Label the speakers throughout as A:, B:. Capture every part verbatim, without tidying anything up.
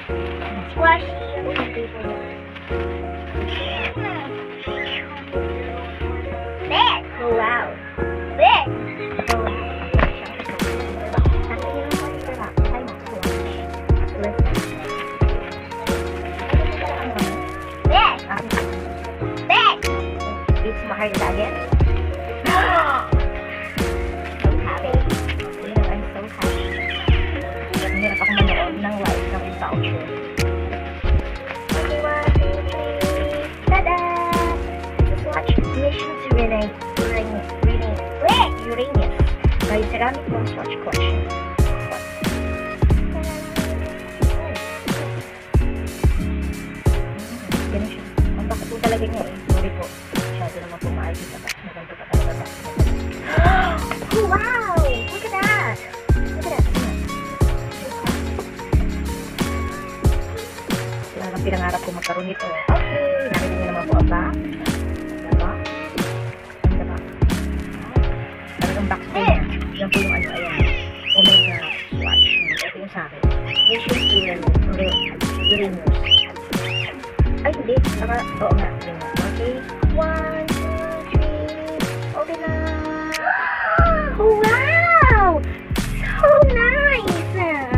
A: Squash. Big. Oh wow. Big. Big. Big. It's mahal again. URANUS by ceramic MoonSwatch collection. Ganun siya. Ang baka po talaga niya eh. Sorry po. Masyado naman po maayos sa box. Maganda pa talaga box. Oh wow! Look at that! Look at that! Sila lang pinangarap ko magkaroon nito. Okay! Nakita niyo naman po ang box. Box po yan. Yan po yung ano, ayan. Omega Swatch. Ito yung sa akin. Mission URANUS. Ay, hindi. Naka, oo nga. Okay. One, two, three. Open na. Oh, wow! So nice!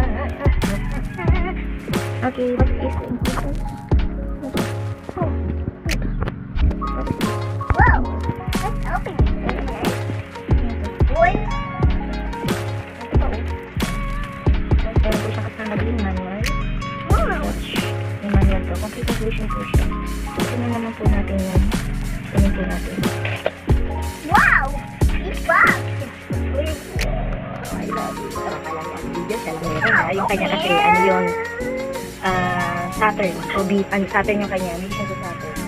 A: Okay, what is the important? Oh. Wow! Let's open it. Boy! Meron po siya kasama din manual. Wow! Yung manual to. Complete solution po siya. Tingnan naman po natin yun. Tingnan po natin. Wow! It's box! I love it. Sarap pala yan. Video siya lang meron. Yung kanya kasi ano yun. Uh, Saturn. O B. Ano, Saturn yung kanya. Mission to Saturn.